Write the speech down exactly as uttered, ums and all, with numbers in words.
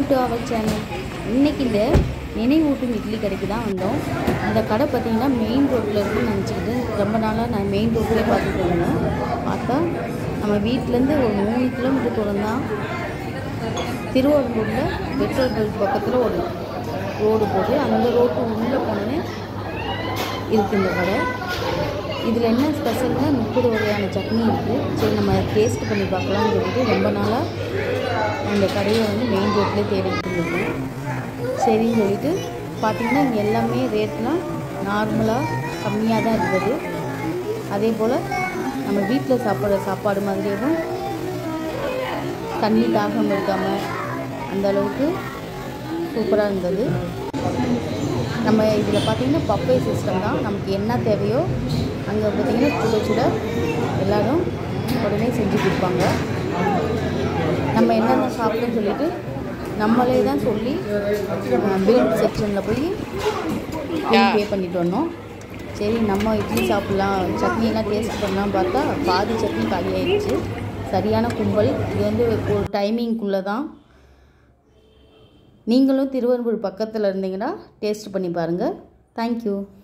Welcome to our channel. இன்றைக்கி இந்த நினைவூட்டும் இட்லி கடைக்கு தான் வந்தோம். இந்த கடை பார்த்திங்கன்னா மெயின் ரோட்டில் இருக்குன்னு நினச்சிக்கிட்டு ரொம்ப நாளாக நான் மெயின் ரோட்லேயே பார்த்துட்டு இருந்தேன். பார்த்தா நம்ம வீட்டிலேருந்து ஒரு மூணு கிலோமீட்டர் தூரம் தான் திருவாரூரில் பெட்ரோல் பங்க் பக்கத்தில் ஒரு ரோடு போட்டு அந்த ரோட்டு உள்ளே போனோன்னே இருக்குது இந்த கடை. இதில் என்ன ஸ்பெஷல்னா முப்பது வகையான சட்னி இருக்குது. சரி நம்ம டேஸ்ட் பண்ணி பார்க்கலாம்னு சொல்லிட்டு ரொம்ப நாளாக அந்த கடையை வந்து மெயின் ரோட்லேயே தேடிட்டு இருந்தது. சரின்னு சொல்லிட்டு பார்த்திங்கன்னா இங்கே எல்லாமே ரேட்லாம் நார்மலாக கம்மியாக தான் இருந்தது. அதே போல் நம்ம வீட்டில் சாப்பிட்ற சாப்பாடு மாதிரியும் தண்ணி தாகம் இருக்காமல் அந்த அளவுக்கு சூப்பராக இருந்தது. நம்ம இதில் பார்த்திங்கன்னா பஃபே சிஸ்டம் தான். நமக்கு என்ன தேவையோ அங்கே பார்த்திங்கன்னா சுட சுட எல்லோரும் உடனே செஞ்சு கொடுப்பாங்க. நம்ம என்னென்ன சாப்பிட்டோன்னு சொல்லிட்டு நம்மளே தான் சொல்லி பில் செக்ஷனில் போய் பே பண்ணிட்டு வந்தோம். சரி நம்ம இட்லி சாப்பிட்லாம், சட்னியெல்லாம் டேஸ்ட் பண்ணலாம் பார்த்தா பாதி சட்னி காலி ஆகிடுச்சு. சரியான கும்பல். இது வந்து ஒரு டைமிங்குள்ளே தான். நீங்களும் திருவெறும்பூர் பக்கத்தில் இருந்தீங்கன்னா டேஸ்ட் பண்ணி பாருங்கள். தேங்க்யூ.